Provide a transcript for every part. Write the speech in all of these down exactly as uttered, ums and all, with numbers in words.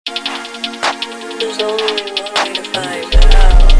There's only one way to find out.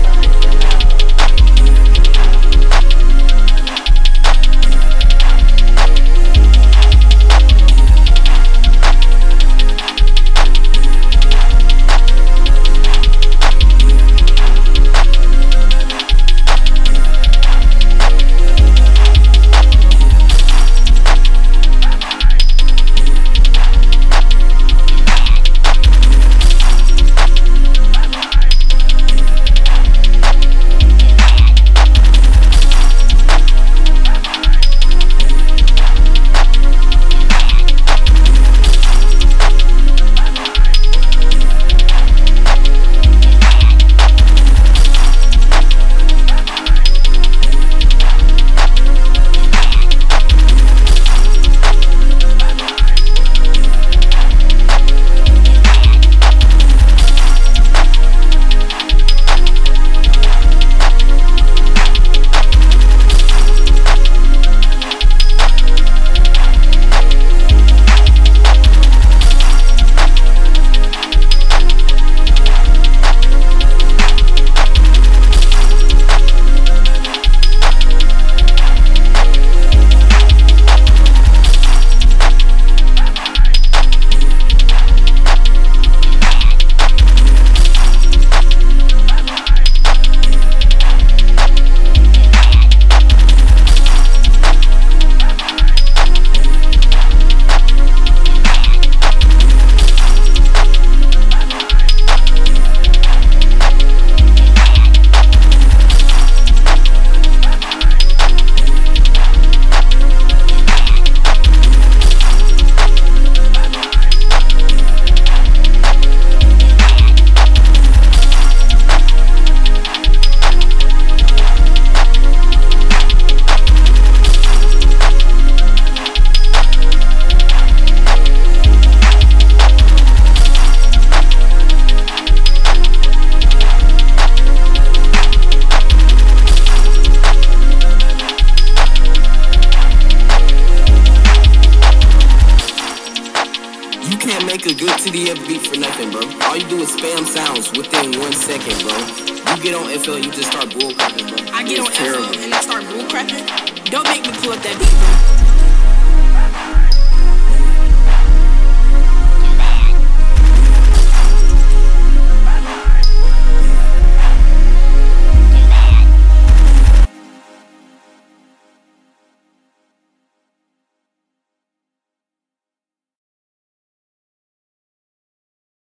You can't make a good T D F beat for nothing, bro. All you do is spam sounds within one second, bro. You get on F L and you just start bull crapping, bro. I get it's on terrible. F L and I start bull crapping. Don't make me pull up that beat, bro.